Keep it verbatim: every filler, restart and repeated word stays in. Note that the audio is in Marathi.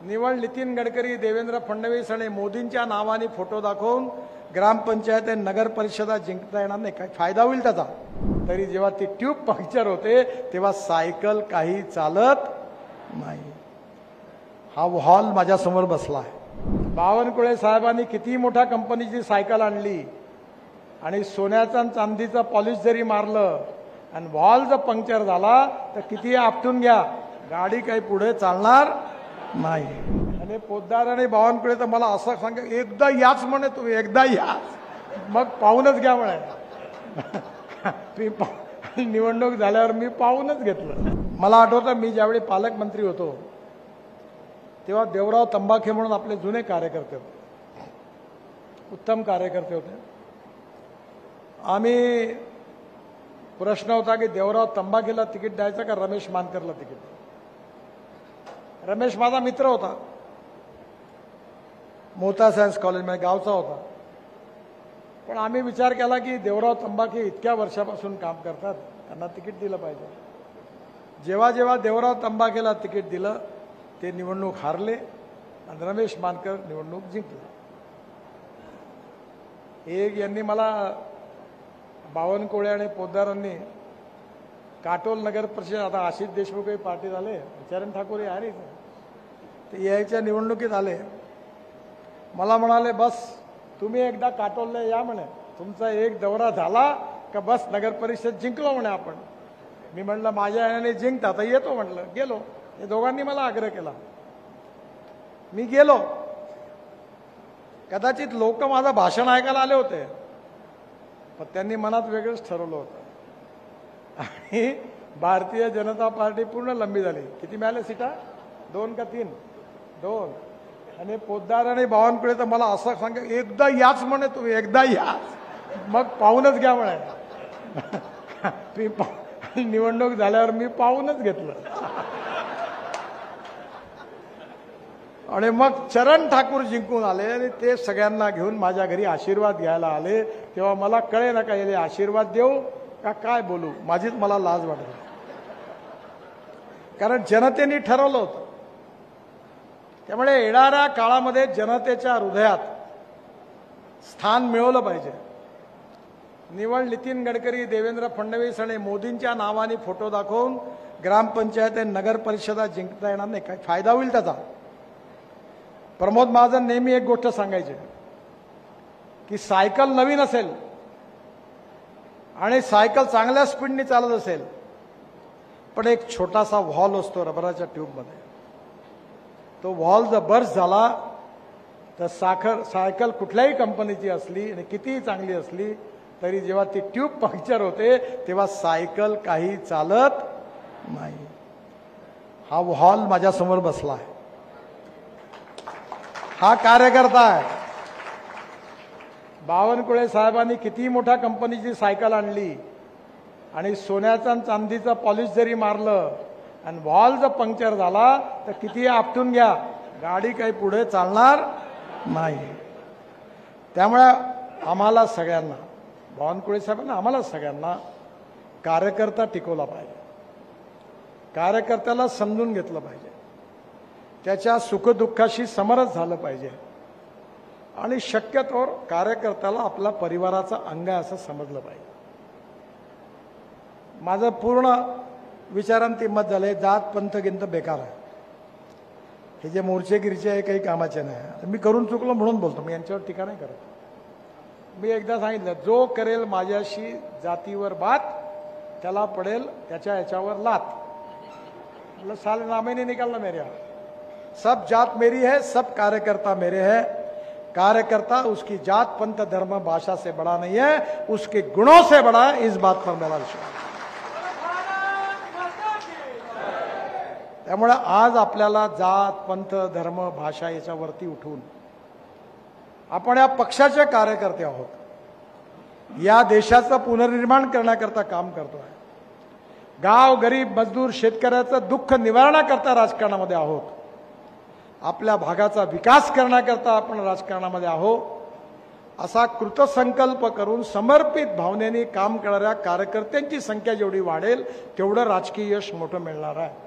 निवड नितीन गडकरी, देवेंद्र फडणवीस आणि मोदींच्या नावाने फोटो दाखवून ग्रामपंचायत आणि नगर परिषदा जिंकता येणार नाही. काय फायदा होईल त्याचा? तरी जेव्हा ती ट्यूब पंक्चर होते तेव्हा सायकल काही चालत नाही. हा हॉल माझ्यासमोर बसला आहे. बावनकुळे साहेबांनी किती मोठ्या कंपनीची सायकल आणली आणि सोन्याचा आणि चांदीचा पॉलिश जरी मारलं आणि वॉल जर पंक्चर झाला तर किती आपटून घ्या, गाडी काही पुढे चालणार नाही. आणि पोद्दार आणि बावनकुळे तर मला असं सांग, एकदा याच म्हणे तुम्ही, एकदा या मग पाहूनच घ्या म्हणे. मी निवडणूक झाल्यावर मी पाहूनच घेतलं. मला आठवतं मी ज्यावेळी पालकमंत्री होतो तेव्हा देवराव तंबाखे म्हणून आपले जुने कार्यकर्ते होते, उत्तम कार्यकर्ते होते. आम्ही प्रश्न होता की देवराव तंबाखेला तिकीट द्यायचं का रमेश मानकरला तिकीट. रमेश माझा मित्र होता, मोता सायन्स कॉलेजमध्ये गावचा होता. पण आम्ही विचार केला की देवराव तंबाखे इतक्या वर्षापासून काम करतात, त्यांना तिकीट दिलं पाहिजे. जेव्हा जेव्हा देवराव तंबाखेला तिकीट दिलं ते निवडणूक हारले आणि रमेश मानकर निवडणूक जिंकले. एक यांनी मला बावनकुळे आणि पोद्दारांनी काटोल नगर परिषद, आता आशिष देशमुखही पार्टी झाले, चरण ठाकूर आहे ते यायच्या निवडणुकीत आले. मला म्हणाले बस तुम्ही एकदा काटोलला या म्हणे, तुमचा एक दौरा झाला का बस नगर परिषद जिंकलो म्हणे आपण. मी म्हटलं माझ्या याने जिंकता तर येतो म्हटलं. गेलो. हे दोघांनी मला आग्रह केला, मी गेलो. कदाचित लोक माझं भाषण ऐकायला आले होते पण त्यांनी मनात वेगळंच ठरवलं होतं. आणि भारतीय जनता पार्टी पूर्ण लंबी झाली. किती मिळाले सीटा? दोन का तीन? दोन. आणि पोद्दार आणि बावनकुळे तर मला असं सांग, एकदा याच म्हणे तुम्ही, एकदा या मग पाहूनच घ्या म्हणे. मी निवडणूक झाल्यावर मी पाहूनच घेतलं. आणि मग चरण ठाकूर जिंकून आले आणि ते सगळ्यांना घेऊन माझ्या घरी आशीर्वाद घ्यायला आले. तेव्हा मला कळे ना काय आशीर्वाद देऊ का काय बोलू, माझीच मला लाज वाटली. कारण जनतेने ठरवलं होतं. त्यामुळे येणाऱ्या काळामध्ये जनतेच्या हृदयात स्थान मिळवलं पाहिजे. निवड नितीन गडकरी, देवेंद्र फडणवीस आणि मोदींच्या नावाने फोटो दाखवून ग्रामपंचायत आणि नगर परिषदा जिंकता येणार नाही. काय फायदा होईल त्याचा? प्रमोद महाजन नेहमी एक गोष्ट सांगायचे की सायकल नवीन असेल आणि सायकल चांगल्या स्पीडने चालत असेल पण एक छोटासा व्हॉल असतो रबराच्या ट्यूबमध्ये, तो व्हॉल जर बर्स्ट झाला तर साखर सायकल कुठल्याही कंपनीची असली आणि कितीही चांगली असली तरी जेव्हा ती ट्यूब पंक्चर होते तेव्हा सायकल काही चालत नाही. हा व्हॉल माझ्यासमोर बसला आहे. हा कार्यकर्ता आहे. बावनकुळे साहेबांनी किती मोठ्या कंपनीची सायकल आणली आणि सोन्याचा आणि चांदीचा पॉलिश जरी मारलं आणि वॉल जर पंक्चर झाला तर किती आपटून घ्या, गाडी काही पुढे चालणार नाही. त्यामुळे आम्हाला सगळ्यांना, बावनकुळे साहेबांना आम्हाला सगळ्यांना कार्यकर्ता टिकवला पाहिजे. कार्यकर्त्याला समजून घेतलं पाहिजे, त्याच्या सुखदुःखाशी समरस झालं पाहिजे आणि शक्यतोवर कार्यकर्त्याला आपला परिवाराचा अंग आहे असं समजलं पाहिजे. माझं पूर्ण विचारांती मत झालंय, जात पंथ गिंत बेकार आहे. हे जे मोर्चे गिरचे आहे काही कामाचे नाही. मी करून चुकलो म्हणून बोलतो, मी यांच्यावर टीका नाही करत. मी एकदा सांगितलं, जो करेल माझ्याशी जातीवर बात त्याला पडेल त्याच्या याच्यावर लात. मतलब साल नामे नहीं निकालना मेरे यहाँ. सब जात मेरी है, सब कार्यकर्ता मेरे हैं. कार्यकर्ता उसकी जात पंथ धर्म भाषा से बड़ा नहीं है, उसके गुणों से बड़ा है. इस बात पर मेरा विश्वास. त्यामुळे आज आपल्याला जात पंथ धर्म भाषा याच्यावरती उठून आपण या पक्षाचे कार्यकर्ते आहोत, या देशाचं पुनर्निर्माण करण्याकरता काम करतोय. गाव गरीब मजदूर शेतकऱ्याचं दुःख निवारण्याकरता राजकारणामध्ये आहोत. आपल्या भागाचा विकास करण्याकरता आपण राजकारणामध्ये आहोत. असा कृतसंकल्प करून समर्पित भावनेने काम करणाऱ्या कार्यकर्त्यांची संख्या जेवढी वाढेल तेवढं राजकीय यश मोठं मिळणार आहे.